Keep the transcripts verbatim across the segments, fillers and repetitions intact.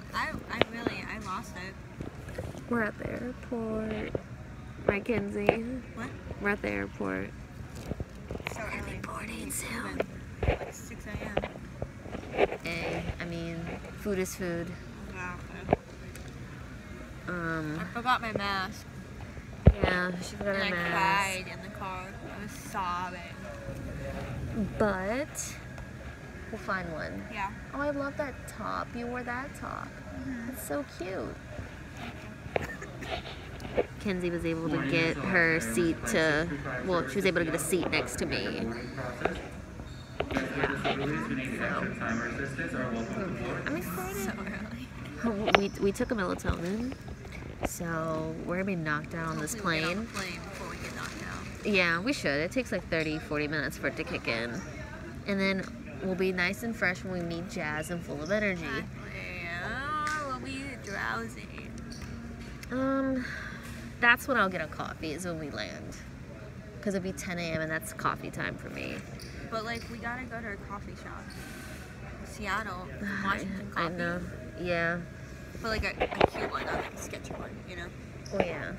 I, I really, I lost it. We're at the airport. Right, Kenzie? What? We're at the airport. So early. Boarding soon. Like six A M Hey, I mean, food is food. Wow. Um, I forgot my mask. yeah, she forgot her And I mask. cried in the car. I was sobbing. But we'll find one. Yeah. Oh, I love that top. You wore that top. Mm-hmm. It's so cute. Kenzie was able to get her seat to, well, she was able to get a seat next to me. I'm excited. So early. We, we took a melatonin, so we're gonna be knocked out on this Hopefully we'll get on plane. the plane before we get knocked out. Yeah, we should. It takes like thirty, forty minutes for it to kick in. And then we'll be nice and fresh when we meet Jazz and full of energy. Exactly. Oh, we'll be drowsy. Um, that's when I'll get a coffee, is when we land. Because it'll be ten A M and that's coffee time for me. But like, we gotta go to a coffee shop. Seattle, Washington coffee. I know. Yeah. But like a, a cute one, not like a sketchy one, you know? Oh, yeah.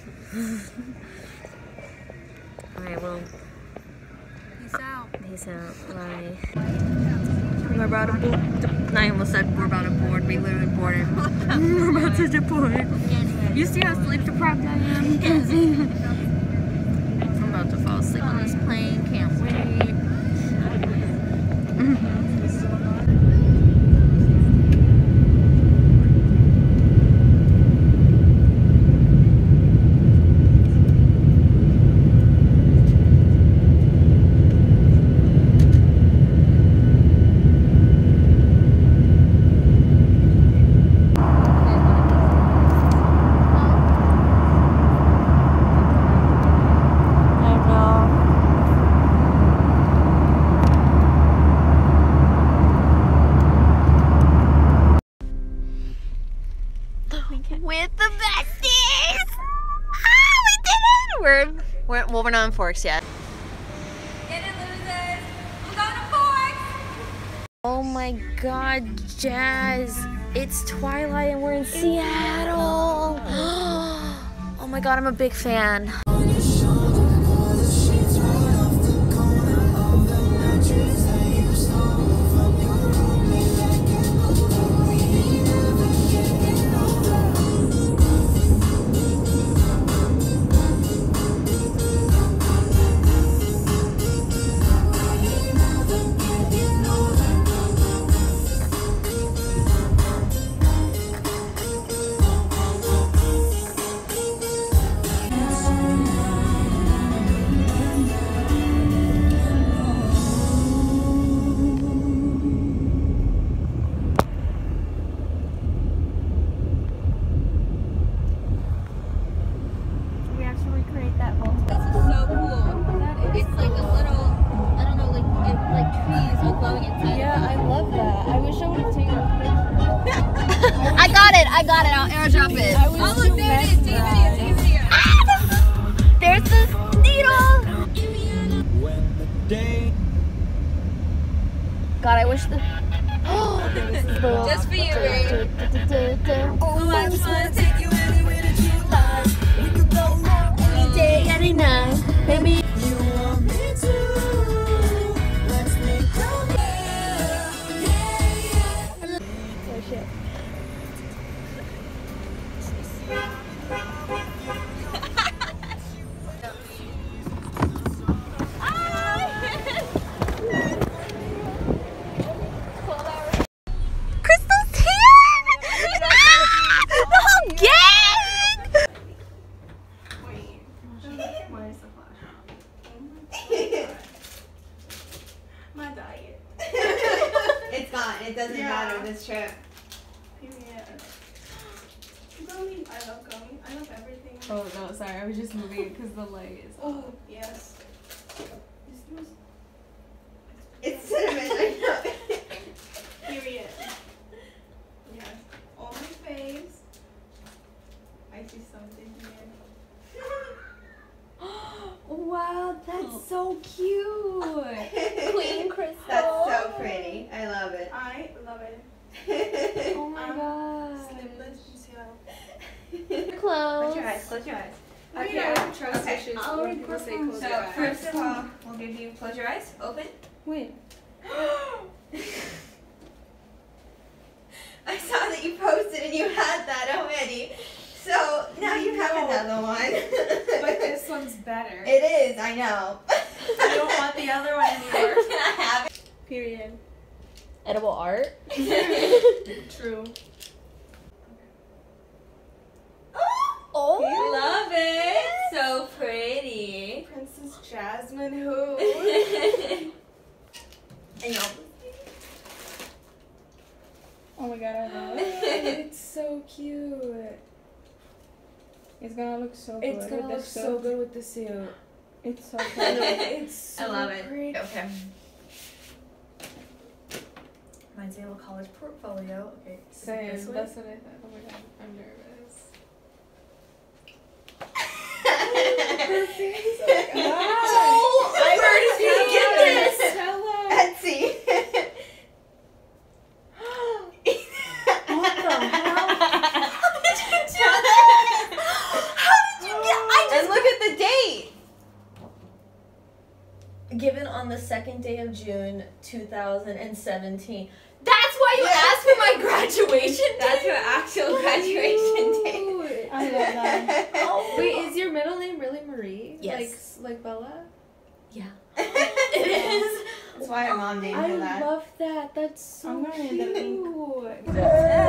Alright, well, Peace out. peace out. Bye. We're about to board. I almost said we're about to board. We literally boarded. We're about to deport. You see how sleep deprived I am? I'm about to fall asleep on this plane. Can't wait. With the besties! Ah, we did it! We're, we're, well, we're not in Forks yet. Get it, losers! I'm going to Forks! Oh my god, Jazz. It's twilight and we're in Seattle. Oh my god, I'm a big fan. I got it, I'll airdrop it. Oh, look, there it is. Take a video, take a video. Ah, there's the needle. God, I wish the... Just for you, babe. Oh, I just want to take you anywhere that you like. We could go wrong any day, any night. Baby, you want me to. Let's make love. Yeah, yeah, yeah. Oh, shit. It doesn't yeah. matter this trip. Period. Going, I love going. I love everything. Oh no, sorry, I was just moving it because the light is. Oh yes. It's cinnamon. I know. Period. Yes. On my face. I see something here. Wow, that's so cute. Queen crystal. That's so pretty. I love it. I love it. Oh my um, god. close your eyes. Okay, I have trust Okay. issues. I'll when people say close So your eyes. first of all, we'll give you close your eyes. Open. Wait. I saw that you posted and you had that already. So now you have No. another one. But this one's better. It is, I know. I don't want the other one anymore. Can I have it? Period. Edible art. True. Oh. Love it. So pretty. Princess Jasmine who? And you'll Oh my god, I love it. It's so cute. It's gonna look so good. It's gonna with look the so suit. good with the suit. It's so I pretty. know, it's so I love it. pretty. Okay. Reminds me of a college portfolio. Okay. is it Same. this way? That's what I thought. Oh my god, I'm nervous. Oh, I where did you get this? Tell us. Etsy. What the hell? How did you do that? How did you get? I just and look at the date. Given on the second day of June, two thousand seventeen. That's why you asked for my graduation date. That's your actual graduation date. Cute. I love that. Oh, Wait, is your middle name really Marie? Yes. Like like Bella? Yeah. It is. That's why our mom named I her that. love that. That's so I'm gonna need the link. cute.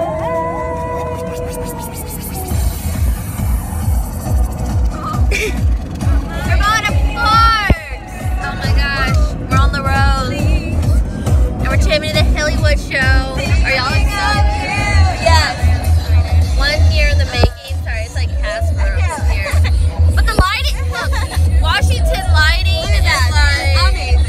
We're going to Forks! Oh my gosh, we're on the road. And we're jamming to the Hillywood show. Are y'all excited? Yes. One year in the making. Sorry, it's like Casper over here. But the lighting, look, Washington lighting is like amazing.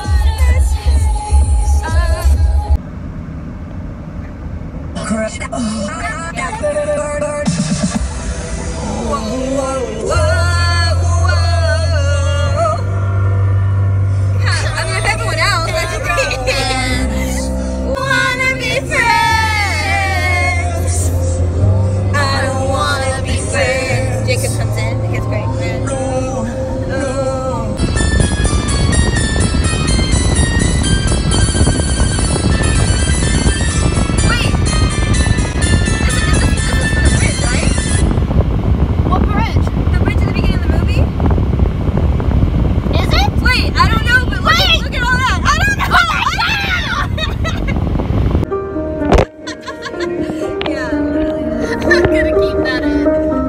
I mean, if everyone else, that's great. Wanna be friends. I don't wanna be friends. Jacob comes in, it gets great. Wait, this is, this is, this is the bridge, right? What bridge? The bridge at the beginning of the movie? Is it? Wait, I don't know, but look, at, look at all that. I don't know. Yeah, literally. I'm gonna keep that in.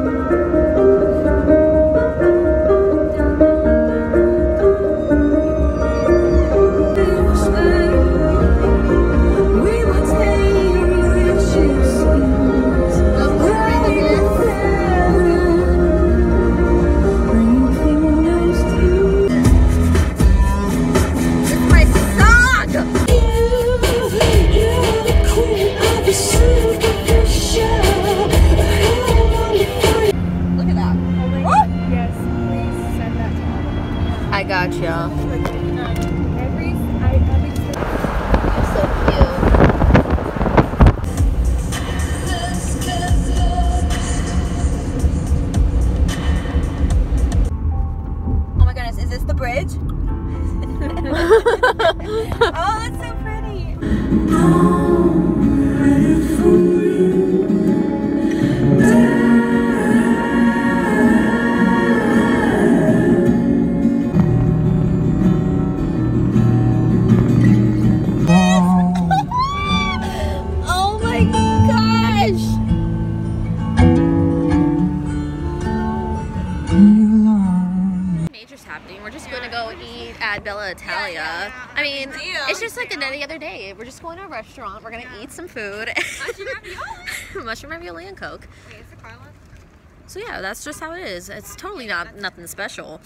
It's my song! Look at that. Yes, please send that to all of us. I gotcha. Every I every So cute. Oh my goodness, is this the bridge? Oh, that's so pretty. Oh my gosh. Major's happening. We're just going to go eat at Bella Italia. I mean, it's just like any other day. We're just going to a restaurant. We're going to eat some food. Mushroom ravioli. Mushroom ravioli and Coke. Wait, is the car one? So yeah, that's just how it is. It's totally not nothing special.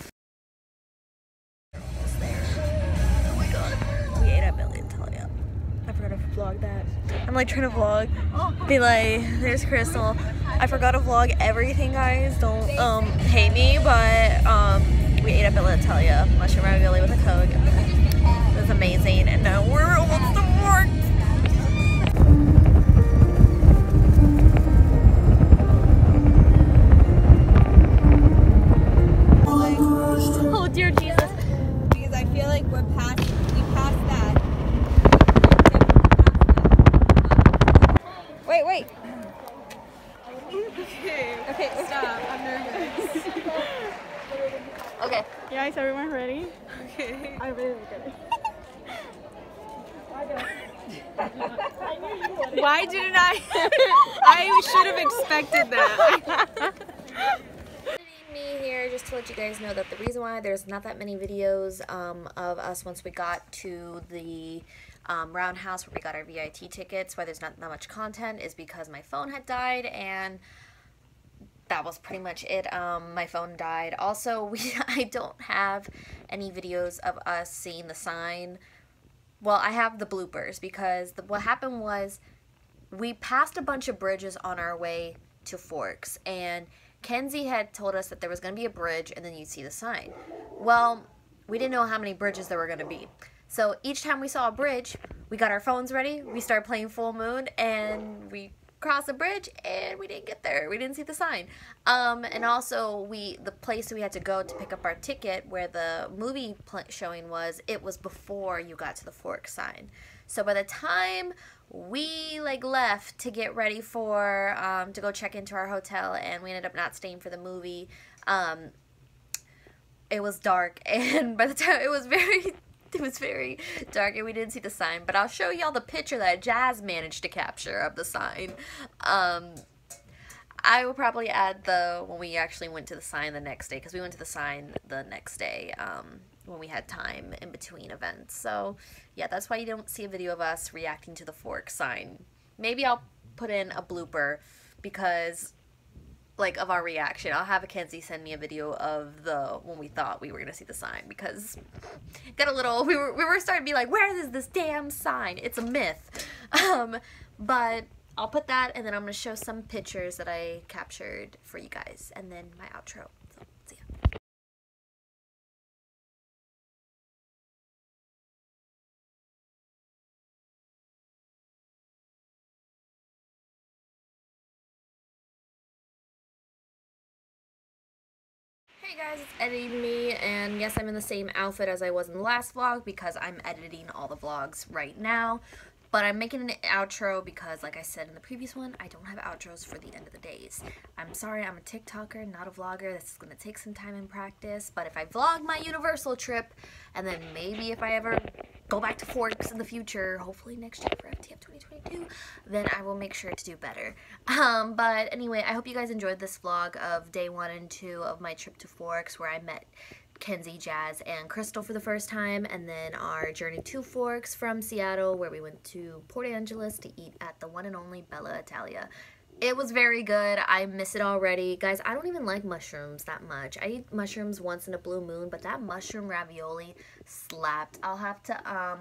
Oh my god. We ate at Bella Italia. I forgot to vlog that. I'm like trying to vlog. Be like, there's Crystal. I forgot to vlog everything, guys. Don't um hate me, but um we ate at Bella Italia. Mushroom ravioli with a Coke. It was amazing. And now we're almost to work. Wait, wait. Okay. Okay, Stop. I'm nervous. Okay. Yeah, is everyone ready? Okay. I'm really good. Why didn't I? I should have expected that. Me here just to let you guys know that the reason why there's not that many videos um, of us once we got to the um, roundhouse where we got our V I T tickets, why there's not that much content, is because my phone had died, and that was pretty much it. Um, my phone died. Also, we I don't have any videos of us seeing the sign. Well, I have the bloopers because the, what happened was we passed a bunch of bridges on our way to Forks, and Kenzie had told us that there was going to be a bridge and then you'd see the sign. Well, we didn't know how many bridges there were going to be. So each time we saw a bridge, we got our phones ready, we started playing Full Moon, and we crossed the bridge and we didn't get there. We didn't see the sign. Um, and also, we the place we had to go to pick up our ticket where the movie showing was, it was before you got to the Fork sign. So by the time we like left to get ready for um, to go check into our hotel, and we ended up not staying for the movie, um, it was dark, and by the time it was very it was very dark and we didn't see the sign. But I'll show y'all the picture that Jazz managed to capture of the sign. um, I will probably add the when we actually went to the sign the next day, because we went to the sign the next day um, when we had time in between events. So yeah, that's why you don't see a video of us reacting to the Fork sign. Maybe I'll put in a blooper because like of our reaction. I'll have Kenzie send me a video of the when we thought we were gonna see the sign, because it got a little we were we were starting to be like, where is this damn sign? It's a myth. Um, but I'll put that, and then I'm gonna show some pictures that I captured for you guys, and then my outro. So see ya. Hey guys, it's editing me, and yes, I'm in the same outfit as I was in the last vlog because I'm editing all the vlogs right now. But I'm making an outro because, like I said in the previous one, I don't have outros for the end of the days. I'm sorry, I'm a TikToker, not a vlogger. This is going to take some time and practice. But if I vlog my Universal trip, and then maybe if I ever go back to Forks in the future, hopefully next year for F T F twenty twenty-two, then I will make sure to do better. Um, but anyway, I hope you guys enjoyed this vlog of day one and two of my trip to Forks, where I met Kenzie, Jazz, and Crystal for the first time, and then our journey to Forks from Seattle, where we went to Port Angeles to eat at the one and only Bella Italia. It was very good. I miss it already. Guys, I don't even like mushrooms that much. I eat mushrooms once in a blue moon, but that mushroom ravioli slapped. I'll have to, um,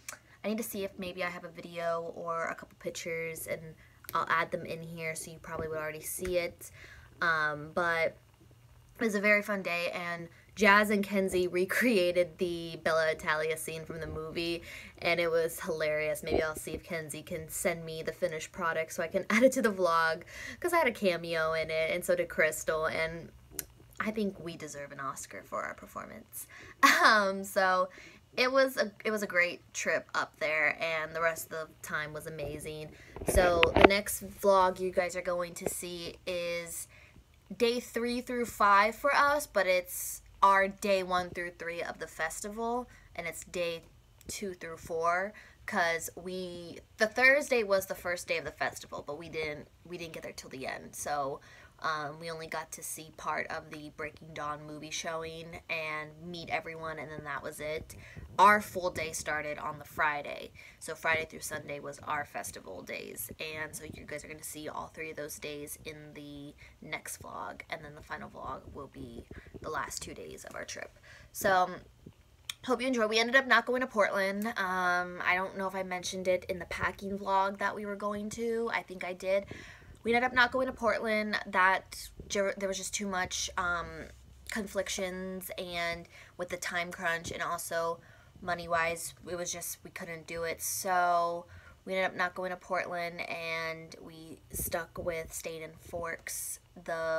I need to see if maybe I have a video or a couple pictures, and I'll add them in here so you probably would already see it. Um, but it was a very fun day, and Jazz and Kenzie recreated the Bella Italia scene from the movie, and it was hilarious. Maybe I'll see if Kenzie can send me the finished product so I can add it to the vlog, because I had a cameo in it, and so did Crystal, and I think we deserve an Oscar for our performance. Um, so it was a it was a great trip up there, and the rest of the time was amazing. So the next vlog you guys are going to see is day three through five for us, but it's our day one through three of the festival, and it's day two through four, because we the Thursday was the first day of the festival, but we didn't we didn't get there till the end, so um, we only got to see part of the Breaking Dawn movie showing and meet everyone, and then that was it. Our full day started on the Friday, so Friday through Sunday was our festival days, and so you guys are going to see all three of those days in the next vlog, and then the final vlog will be the last two days of our trip. So um, hope you enjoy. We ended up not going to Portland. Um, I don't know if I mentioned it in the packing vlog that we were going to. I think I did. We ended up not going to Portland. That there was just too much um, conflictions, and with the time crunch, and also money-wise, it was just, we couldn't do it. So we ended up not going to Portland, and we stuck with staying in Forks the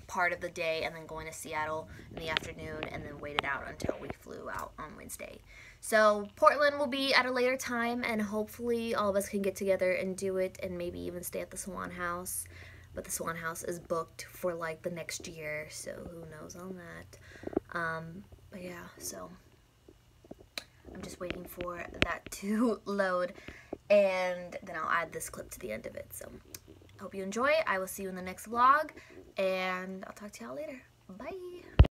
part of the day and then going to Seattle in the afternoon and then waited out until we flew out on Wednesday. So Portland will be at a later time, and hopefully all of us can get together and do it and maybe even stay at the Swan House. But the Swan House is booked for like the next year, so who knows on that. Um, but yeah, so I'm just waiting for that to load, and then I'll add this clip to the end of it. So hope you enjoy. I will see you in the next vlog, and I'll talk to y'all later. Bye.